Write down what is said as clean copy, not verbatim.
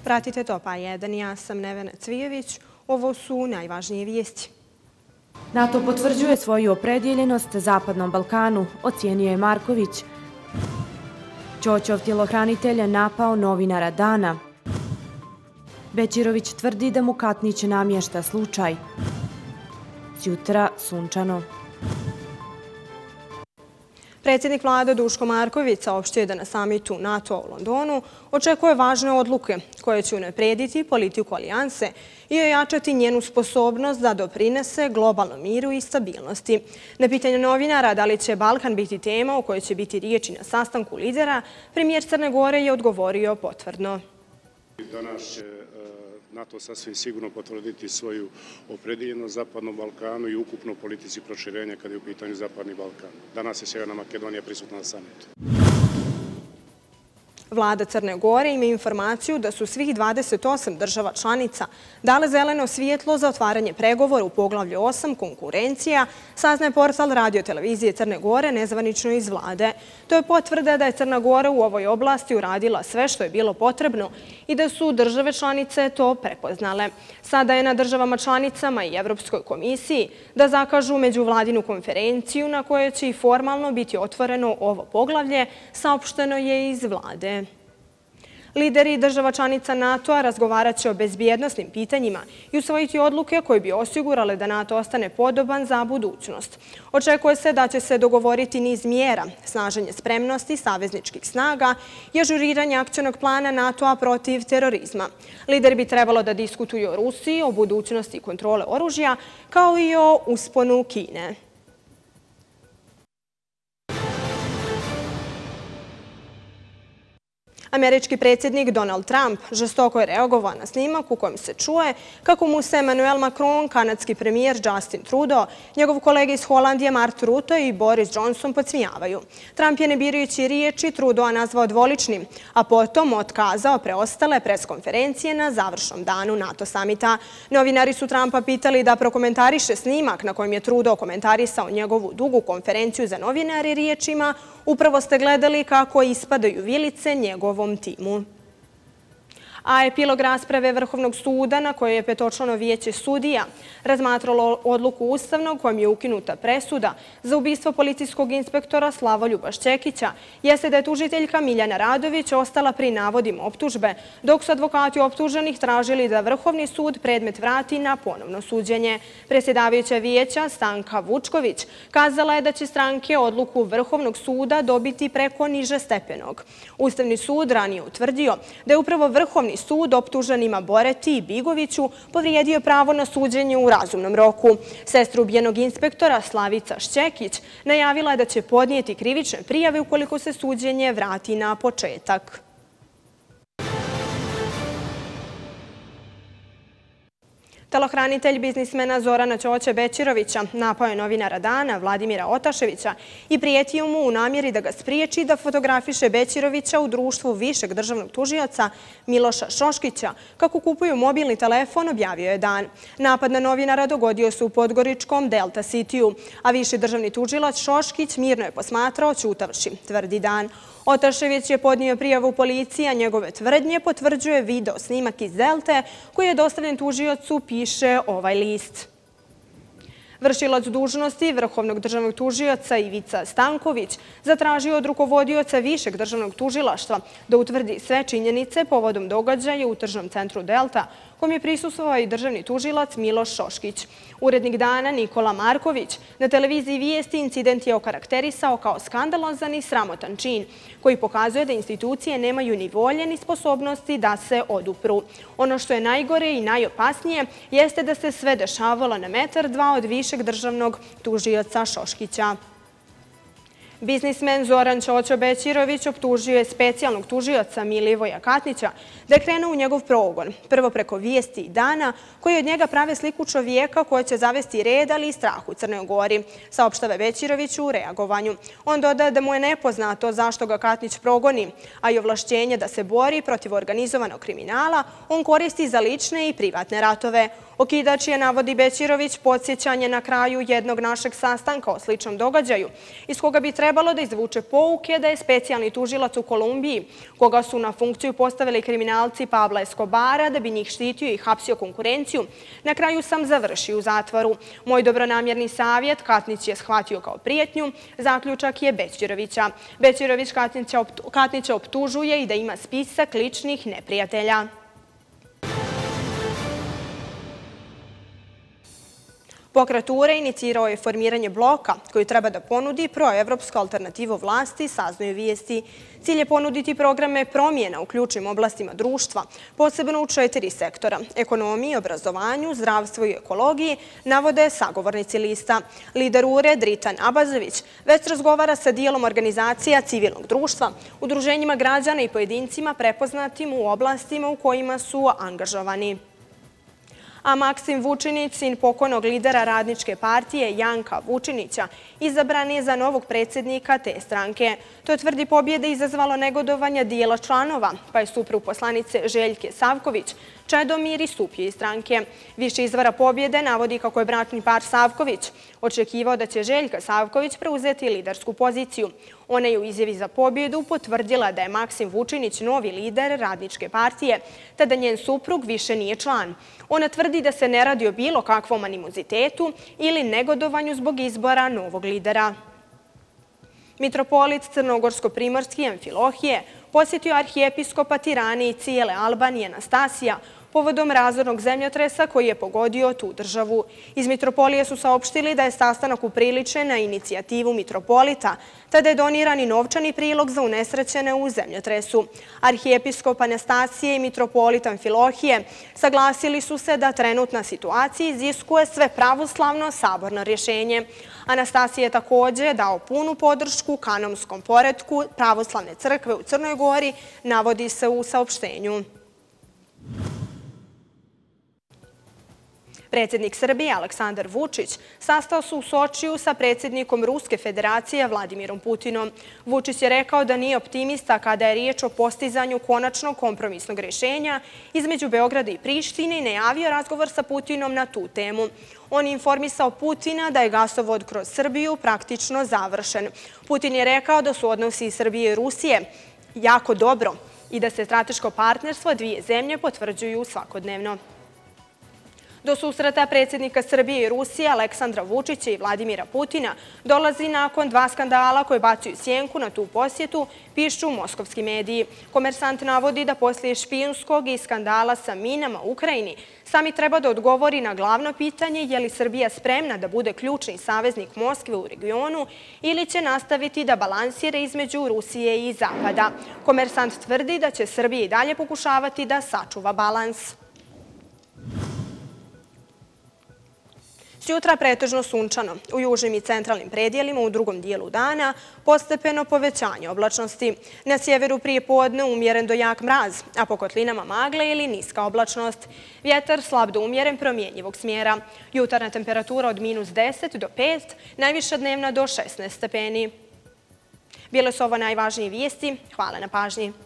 Pratite Topa 1, ja sam Nevena Cvijević. Ovo su najvažnije vijesti. NATO potvrđuje svoju opredjeljenost Zapadnom Balkanu, ocijenio je Marković. Ćoćov tjelohranitelj napao novinara dana. Bećirović tvrdi da mu Katnić namješta slučaj. Sjutra sunčano. Predsjednik vlade Duško Marković saopštio je da na samitu NATO u Londonu očekuje važne odluke koje će unaprijediti politiku alijanse i ojačati njenu sposobnost da doprinese globalnom miru i stabilnosti. Na pitanje novinara da li će Balkan biti tema o kojoj će biti riječi na sastanku lidera, premijer Crne Gore je odgovorio potvrdno. Danas će NATO sasvim sigurno potvrditi svoju opredjeljenost Zapadnom Balkanu i ukupno politici proširenja kada je u pitanju Zapadni Balkan. Danas je Sjeverna Makedonija prisutna na samitu. Vlada Crne Gore ima informaciju da su svih 28 država članica dale zeleno svjetlo za otvaranje pregovora u poglavlju 8 konkurencija, saznaje portal Radio-televizije Crne Gore nezvanično iz vlade. To je potvrda da je Crna Gora u ovoj oblasti uradila sve što je bilo potrebno i da su države članice to prepoznale. Sada je na državama članicama i Evropskoj komisiji da zakažu međuvladinu konferenciju na kojoj će i formalno biti otvoreno ovo poglavlje, saopšteno je iz vlade. Lideri država članica NATO-a razgovarat će o bezbjednosnim pitanjima i usvojiti odluke koje bi osigurale da NATO ostane podoban za budućnost. Očekuje se da će se dogovoriti niz mjera, snaženje spremnosti savezničkih snaga i ažuriranje akcionog plana NATO-a protiv terorizma. Lideri bi trebalo da diskutuju o Rusiji, o budućnosti kontrole oružja, kao i o usponu Kine. Američki predsjednik Donald Trump žestoko je reagovao na snimak u kojem se čuje kako mu se Emmanuel Macron, kanadski premijer Justin Trudeau, njegov kolega iz Holandije Mark Rutte i Boris Johnson podsmijavaju. Trump je ne birajući riječi Trudeaua nazvao dvoličnim, a potom otkazao preostale preskonferencije na završnom danu NATO samita. Novinari su Trumpa pitali da prokomentariše snimak na kojem je Trudeau komentarisao njegovu dugu konferenciju za novinare riječima: "Upravo ste gledali kako ispadaju vilice njegovom timu." A epilog rasprave Vrhovnog suda na kojoj je petočlano vijeće sudija razmatralo odluku Ustavnog kojom je ukinuta presuda za ubistvo policijskog inspektora Slavoljuba Šćekića jeste da je tužiteljka Miljana Radović ostala pri navodima optužbe, dok su advokati optuženih tražili da Vrhovni sud predmet vrati na ponovno suđenje. Predsjedavajuća vijeća Stanka Vučković kazala je da će stranke odluku Vrhovnog suda dobiti preko niže stepenog. Ustavni sud ranije utvrdio da je upravo Vrhovni sud optuženima Boreti i Bigoviću povrijedio pravo na suđenje u razumnom roku. Sestra ubijenog inspektora Slavica Šćekić najavila je da će podnijeti krivične prijave ukoliko se suđenje vrati na početak. Telohranitelj biznismena Zorana Ćoće Bećirovića napao je novinara dana Vladimira Otaševića i prijetio mu u namjeri da ga spriječi da fotografiše Bećirovića u društvu višeg državnog tužioca Miloša Šoškića kako kupuju mobilni telefon, objavio je dan. Napad na novinara dogodio se u podgoričkom Delta Cityu, a viši državni tužilac Šoškić mirno je posmatrao ćutavši, tvrdi dan. Otašević je podnio prijavu policiji, a njegove tvrdnje potvrđuje video snimak iz Delte koji je dostavljen tužiocu, piše ovaj list. Vršilac dužnosti Vrhovnog državnog tužioca Ivica Stanković zatražio od rukovodioca višeg državnog tužilaštva da utvrdi sve činjenice povodom događaja u tržnom centru Delta, kom je prisustvovao i državni tužilac Miloš Šoškić. Urednik dana Nikola Marković na televiziji Vijesti incident je okarakterisao kao skandalozan i sramotan čin, koji pokazuje da institucije nemaju ni volje ni sposobnosti da se odupru. Ono što je najgore i najopasnije jeste da se sve dešavalo na metar dva od višeg državnog tužioca Šoškića. Biznismen Zoran Ćoćo Bećirović optužio je specijalnog tužioca Milivoja Katnića da je krenuo u njegov progon, prvo preko Vijesti dana, koji od njega prave sliku čovjeka koja će zavesti red, ali i strah u Crnoj Gori, saopštava Bećirović u reagovanju. On dodaje da mu je nepoznato zašto ga Katnić progoni, a i ovlašćenje da se bori protiv organizovanog kriminala on koristi za lične i privatne ratove. Okidač je, navodi Bećirović, podsjećanje na kraju jednog našeg sastanka o sličnom događaju, iz koga bi trebalo trebalo da izvuče pouke da je specijalni tužilac u Kolumbiji, koga su na funkciju postavili kriminalci Pabla Escobara da bi njih štitio i hapsio konkurenciju, na kraju sam završio u zatvoru. Moj dobronamjerni savjet Katnić je shvatio kao prijetnju, zaključak je Bećirovića. Bećirović Katnića optužuje i da ima spisak ličnih neprijatelja. Pokret URE inicirao je formiranje bloka koji treba da ponudi proevropsku alternativu vlasti, saznaju vijesti. Cilj je ponuditi programe promjena u ključnim oblastima društva, posebno u 4 sektora – ekonomiji, obrazovanju, zdravstvu i ekologiji, navode sagovornici lista. Lider URE Dritan Abazović već razgovara sa dijelom organizacija civilnog društva, udruženjima građana i pojedincima prepoznatim u oblastima u kojima su angažovani. A Maksim Vučinić, sin pokojnog lidera Radničke partije Janka Vučinića, izabran je za novog predsjednika te stranke. To tvrdi pobjede izazvalo negodovanja dijela članova, pa je suprug poslanice Željke Savković Čedomir istupio iz stranke. Više izvora pobjede navodi kako je bračni par Savković očekivao da će Željka Savković preuzeti lidersku poziciju. Ona je u izjavi za pobjedu potvrdila da je Maksim Vučinić novi lider Radničke partije, te da njen suprug više nije član. Ona tvrdi da se ne radi o bilo kakvom animozitetu ili negodovanju zbog izbora novog lidera. Mitropolit Crnogorsko-primorski Amfilohije posjetio arhijepiskopa Tirane i cijele Albanije Anastasija povodom razornog zemljotresa koji je pogodio tu državu. Iz mitropolije su saopštili da je sastanak upriličen na inicijativu mitropolita, te da je doniran i novčani prilog za unesrećene u zemljotresu. Arhijepiskop Anastasije i mitropolit Amfilohije saglasili su se da trenutna situacija iziskuje sve pravoslavno saborno rješenje. Anastasije je također dao punu podršku kanonskom poretku pravoslavne crkve u Crnoj Gori, navodi se u saopštenju. Predsjednik Srbije Aleksandar Vučić sastao se u Sočiju sa predsjednikom Ruske federacije Vladimirom Putinom. Vučić je rekao da nije optimista kada je riječ o postizanju konačnog kompromisnog rješenja između Beograda i Prištine i najavio razgovor sa Putinom na tu temu. On je informisao Putina da je gasovod kroz Srbiju praktično završen. Putin je rekao da su odnosi Srbije i Rusije jako dobro i da se strateško partnerstvo dvije zemlje potvrđuju svakodnevno. Do susreta predsjednika Srbije i Rusije Aleksandra Vučića i Vladimira Putina dolazi nakon 2 skandala koje bacaju sjenku na tu posjetu, pišu moskovski mediji. Komersant navodi da poslije špijunskog i skandala sa minama u Ukrajini sami treba da odgovori na glavno pitanje je li Srbija spremna da bude ključni saveznik Moskve u regionu ili će nastaviti da balansira između Rusije i Zapada. Komersant tvrdi da će Srbija i dalje pokušavati da sačuva balans. Sutra pretežno sunčano. U južnim i centralnim predijelima u drugom dijelu dana postepeno povećanje oblačnosti. Na sjeveru prije podne umjeren do jak mraz, a po kotlinama magle ili niska oblačnost. Vjetar slab do umjeren promjenjivog smjera. Jutarnja temperatura od -10 do 5, najviša dnevna do 16 stepeni. Bile su ovo najvažnije vijesti. Hvala na pažnji.